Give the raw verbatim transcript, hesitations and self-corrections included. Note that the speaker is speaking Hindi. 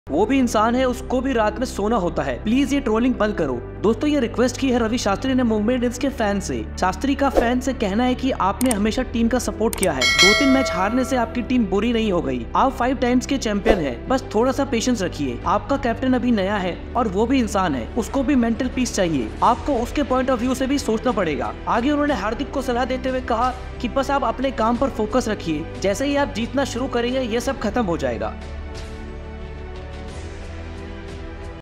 वो भी इंसान है, उसको भी रात में सोना होता है। प्लीज ये ट्रोलिंग बंद करो। दोस्तों ये रिक्वेस्ट की है रवि शास्त्री ने मुंबई इंडियंस के फैन से। शास्त्री का फैन से कहना है कि आपने हमेशा टीम का सपोर्ट किया है, दो तीन मैच हारने से आपकी टीम बुरी नहीं हो गई। आप फाइव टाइम्स के चैंपियन हैं, बस थोड़ा सा पेशेंस रखिए। आपका कैप्टन अभी नया है और वो भी इंसान है, उसको भी मेंटल पीस चाहिए। आपको उसके पॉइंट ऑफ व्यू से भी सोचना पड़ेगा। आगे उन्होंने हार्दिक को सलाह देते हुए कहा कि बस आप अपने काम पर फोकस रखिए, जैसे ही आप जीतना शुरू करेंगे ये सब खत्म हो जाएगा।